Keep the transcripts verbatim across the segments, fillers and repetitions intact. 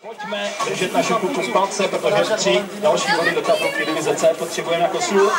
Pojďme držet naši kluku z palce, protože tři další body do tabulky divize C potřebujeme jako sůl.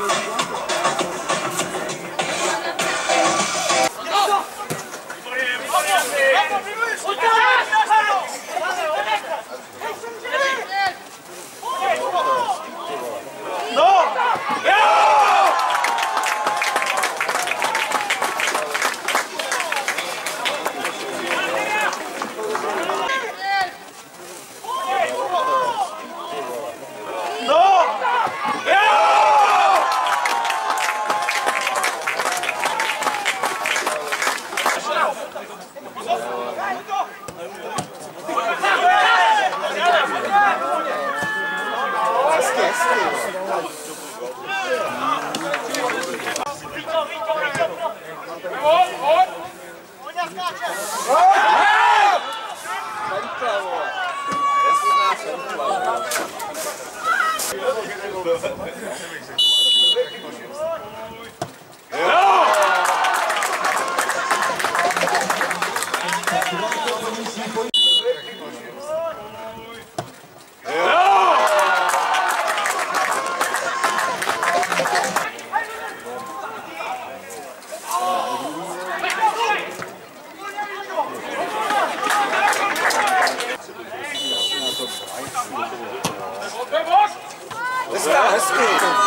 Hezká, hezký.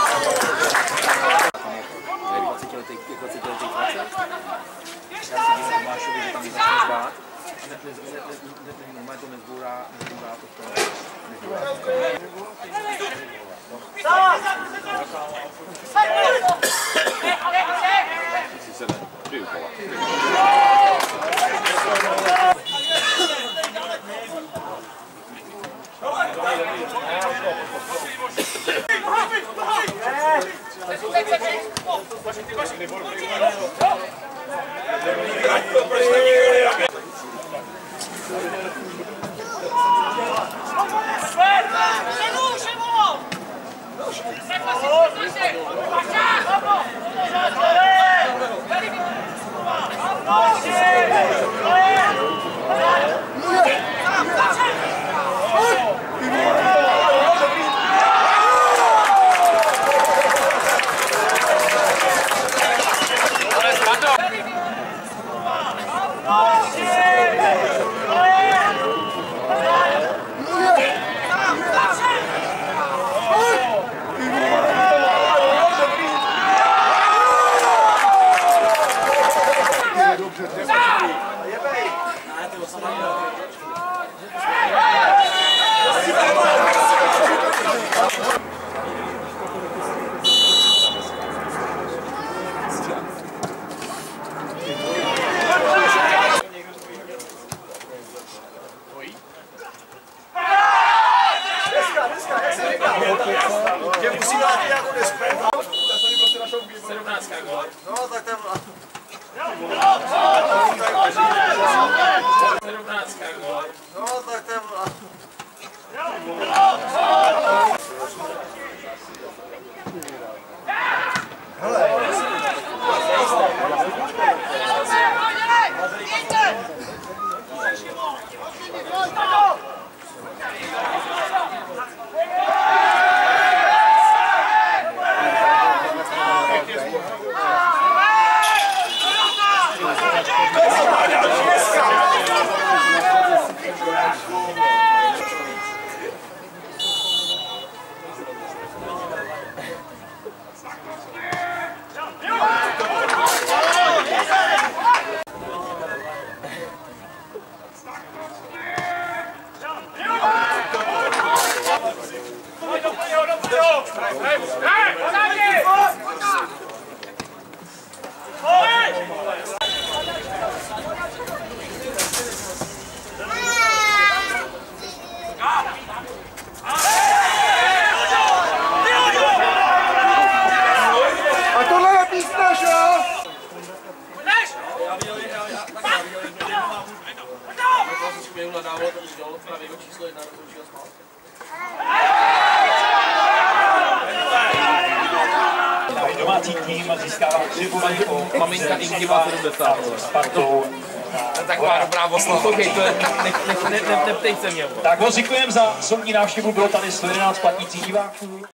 dvacetiletý Fracek. Já si dívám Tomášovi, že tam ji začne zvát. Normálně to nezbůrá, nezbůrá to v tom. Si se ne, ty ukola. Tě musí dát nějakou despekt. Já jsem ji prostě našel v sedmnáctka, gol. No, tak to je vla. sedmnáctka, gol. No, tak to je vla. Hele. Domácí tým získává tři body po maminka Inky má sedmdesát. Spartou. taková dobrá oslova. Okej, to je, ne, ne, ne, ne, neptej se mě. Tak moc děkujeme za soudní návštěvu, bylo tady sto jedenáct platících diváků.